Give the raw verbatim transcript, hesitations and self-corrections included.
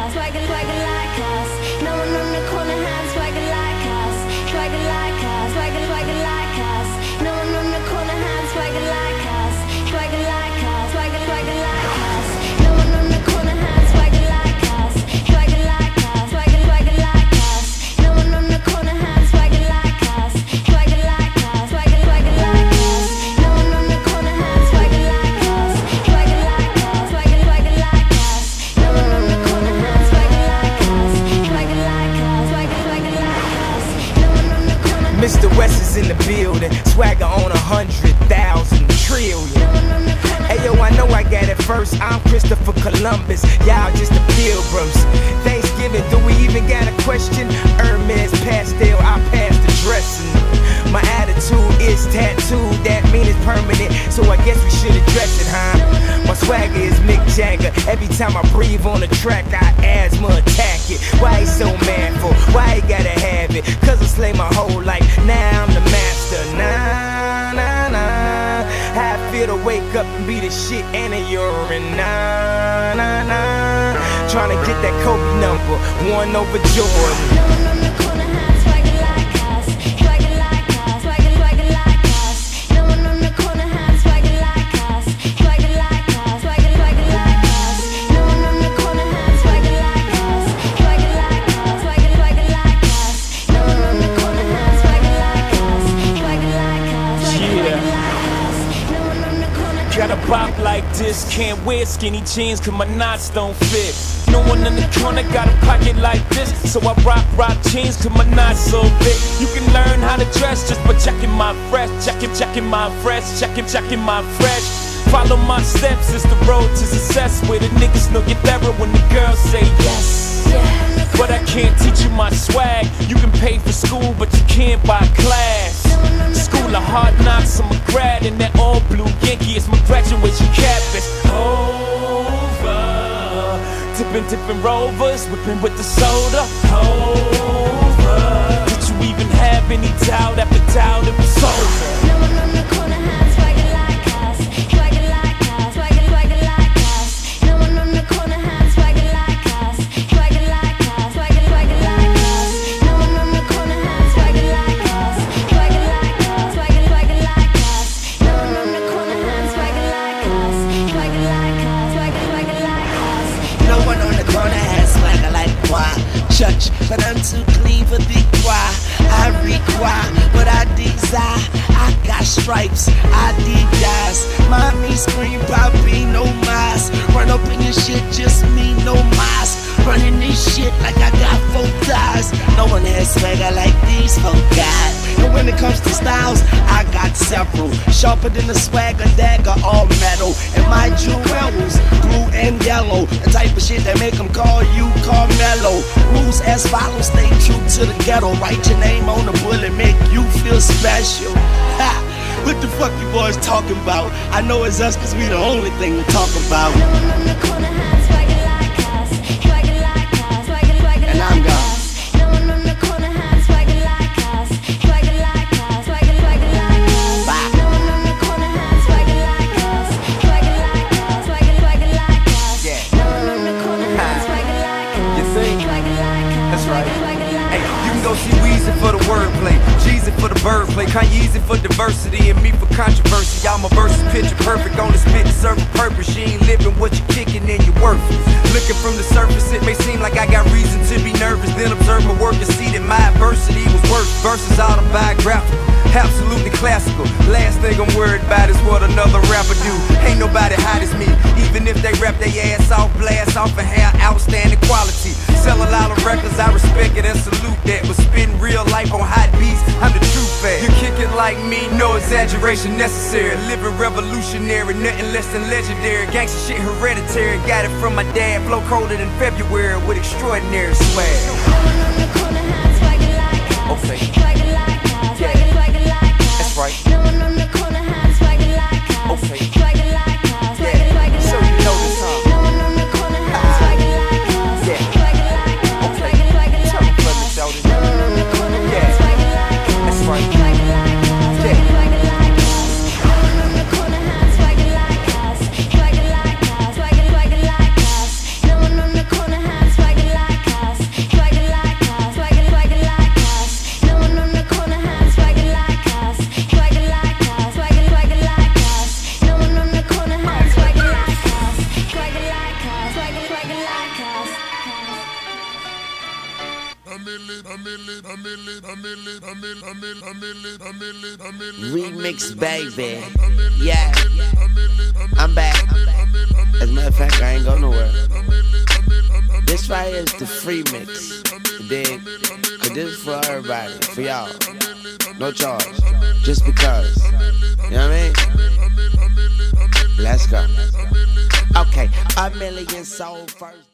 us, swagger, swagger like us. No one on the corner has swagger like us, swagger like us, swagger, swagger like us. No one on the corner has swagger like us, swagger like us, swagger, swagger like us. No one on the corner has swagger like us, swagger like us, swagger, swagger like us. No one on the corner has swagger like us, swagger like us, swagger, swagger like us. No one on the corner has swagger like us, swagger like us, swagger, swagger like us. No one on the corner has swagger like us, swagger like us, swagger, swagger like us. No one on the corner. Mister West is in the building, swagger on a hundred thousand trillion. Hey yo, I know I got it first. I'm Christopher Columbus, y'all just the pilgrims. Thanksgiving, do we even got a question? Hermes pastel, I pass the dressing. My attitude is tattooed, that mean it's permanent, so I guess we should address it, huh? My swagger is Mick Jagger. Every time I breathe on the track, I asthma attack it. Why he so manful? Why he gotta have it? Cause I slay my whole life, now I'm the master. Nah, nah, nah. How I feel to wake up and be the shit and a urine. Nah, nah, nah. Tryna get that Kobe number, one over Jordan. No one on the corner has swagger like us, swagger like us, swagger, swagger like us. No one on the corner has swagger like us, swagger like us, swagger, swagger like us. No one on the corner has swagger like us, swagger like us, swagger, swagger like us. No one on the corner has swagger like us, swagger like us, swagger, swagger like us. No one on the corner. Got a bop like this, can't wear skinny jeans cause my knots don't fit. No one in the corner got a pocket like this, so I rock, rock jeans cause my knots so big. You can learn how to dress just by checking my fresh, checking, checking my fresh, checking, checking my fresh. Follow my steps, it's the road to success, where the niggas know get better when the girls say yes. But I can't teach you my swag. You can pay for school, but you can't buy class. School of hard knocks, I'm a grad, and that all blue Yankee is my graduation cap. It's over. Tipping, tipping rovers, whipping with the soda. Over. Did you even have any doubt after doubt it was over? No one on the corner has swagger like us, swagger like us, swagger, swagger like us. No one on the corner has swagger like us, swagger like us, swagger, swagger like us. No one on the corner has swagger like us, swagger like us, swagger, swagger like us. No one on the corner has swagger like us, swagger like us, swagger, swagger like us. No one on the corner has swagger like moi. Church, but I'm too clean for the choir. I require what I desire. I got stripes, I did guys. Mommy scream, Poppy, no mas. Run up in your shit, just me, no mas. Running this shit like I got four thighs. No one has swagger like these folk got. And when it comes to styles, I got several. Sharper than the swagger dagger, all metal. And my jewels, blue and yellow. The type of shit that make them call you Carmelo. Rules as follows, stay true to the ghetto. Write your name on the bullet, make you feel special. Ha! What the fuck you boys talking about? I know it's us cause we the only thing to talk about. No one on the corner has swagger like us, swagger like us, swagger, swagger And like I'm gone. us. No one on the corner has swagger like us, swagger like us, swagger, swagger like us. Bye. No one on the corner has swagger like us, swagger like us, swagger, swagger like us. Yeah. No one on the corner has swagger like us, You think? swagger like us, That's right. swagger, swagger like Hey, us. you can go see Weezy for the wordplay, Jeezy for the bird play, Kanyeezy for diversity, and me for controversy. I'm a versus picture perfect on the spit to serve a purpose. You ain't living what you're kicking and you're worthless. Looking from the surface, it may seem like I got reason to be nervous. Then observe my work and see that my adversity was worse. Versus autobiographical, absolutely classical. Last thing I'm worried about is what another rapper do. Ain't nobody hot as me, even if they rap their ass off, blast off and have outstanding quality. Sell a lot of records, I respect it and salute that. But spitting real life on hot beats, I'm the true fan. You kick it like me, no exaggeration necessary. Living revolutionary, nothing less than legendary. Gangsta shit hereditary, got it from my dad. Flow colder than February with extraordinary swag. No one on the corner has swagger like us, Okay. swagger like us, swagger, swagger like us. That's right. No one on the corner has swagger like us, Okay. swagger like us, swagger, swagger So like you know us. this, huh? No one on the corner has swagger like us, Yeah. swagger like us, Okay. swagger, swagger Tell like me, brother, us. shout it. No one on the corner Yeah. has swagger like us, That's right. swagger like us, Yeah. swagger, swagger like us. No one on the corner has swagger like us, swagger like us, swagger, swagger like us. No one on the corner has swagger Remix, baby. Yeah, I'm back. As a matter of fact, I ain't go nowhere. This right here is the free mix. Dig? Cause this is for everybody, for y'all. No charge. Just because. You know what I mean? Let's go. Okay, a million sold first.